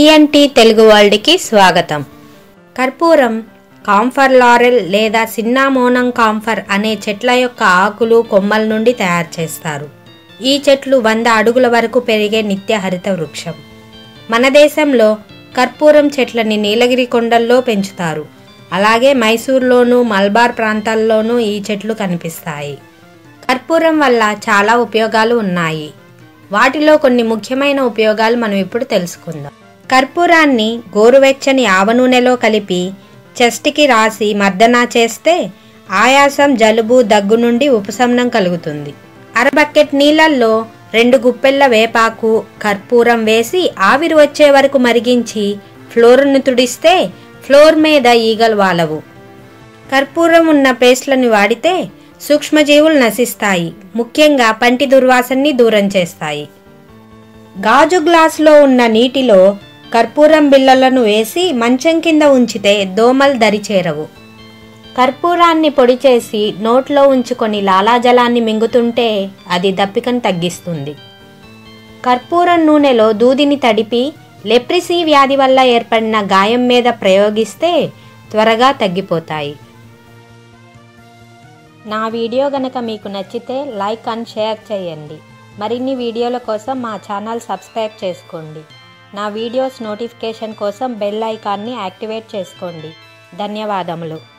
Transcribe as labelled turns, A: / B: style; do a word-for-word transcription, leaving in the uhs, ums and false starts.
A: TNT Telugu వరల్డ్కి స్వాగతం. కర్పూరం కాంఫర్ Laurel లేదా సిన్నామోనం కాంఫర్ అనే చెట్ల యొక్క ఆకులు కొమ్మల నుండి తయారు చేస్తారు. ఈ చెట్లు వంద అడుగుల వరకు పెరిగే నిత్య హరిత వృక్షం. మన దేశంలో కర్పూరం చెట్లని నీలగిరి కొండల్లో పెంచుతారు. అలాగే మైసూర్లోను మల్బార్ ప్రాంతాల్లోనూ ఈ చెట్లు కనిపిస్తాయి. కర్పూరం వల్ల చాలా ఉపయోగాలు ఉన్నాయి. వాటిలో కొన్ని ముఖ్యమైన ఉపయోగాలు మనం ఇప్పుడు తెలుసుకుందాం. కర్పూరాన్ని గోరువెచ్చని ఆవ నూనెలో కలిపి చెస్ట్కి రాసి మర్దనా చేస్తే ఆయాసం, జలుబు, దగ్గు నుండి ఉపశమనం కలుగుతుంది. అర బకెట్ నీళ్ళల్లో రెండు గుప్పెళ్ల వేపాకు, కర్పూరం వేసి ఆవిరి వచ్చే వరకు మరిగించి ఫ్లోర్ను తుడిస్తే ఫ్లోర్ మీద ఈగలు వాలవు. కర్పూరం ఉన్న పేస్ట్లను వాడితే సూక్ష్మజీవులు నశిస్తాయి. ముఖ్యంగా పంటి దుర్వాసనని దూరం చేస్తాయి. గాజు గ్లాసులో ఉన్న నీటిలో కర్పూరం బిళ్ళలను వేసి మంచం కింద ఉంచితే దోమలు దరిచేరవు. కర్పూరాన్ని పొడి చేసి నోట్లో ఉంచుకొని లాలాజలాన్ని మింగుతుంటే అది దప్పికను తగ్గిస్తుంది. కర్పూరం నూనెలో దూదిని తడిపి లెప్రసీ వ్యాధి వల్ల ఏర్పడిన గాయం మీద ప్రయోగిస్తే త్వరగా తగ్గిపోతాయి. నా వీడియో గనక మీకు నచ్చితే లైక్ అండ్ షేర్ చేయండి. మరిన్ని వీడియోల కోసం మా ఛానల్ సబ్స్క్రైబ్ చేసుకోండి. నా వీడియోస్ నోటిఫికేషన్ కోసం బెల్ ఐకాన్ని యాక్టివేట్ చేసుకోండి. ధన్యవాదములు.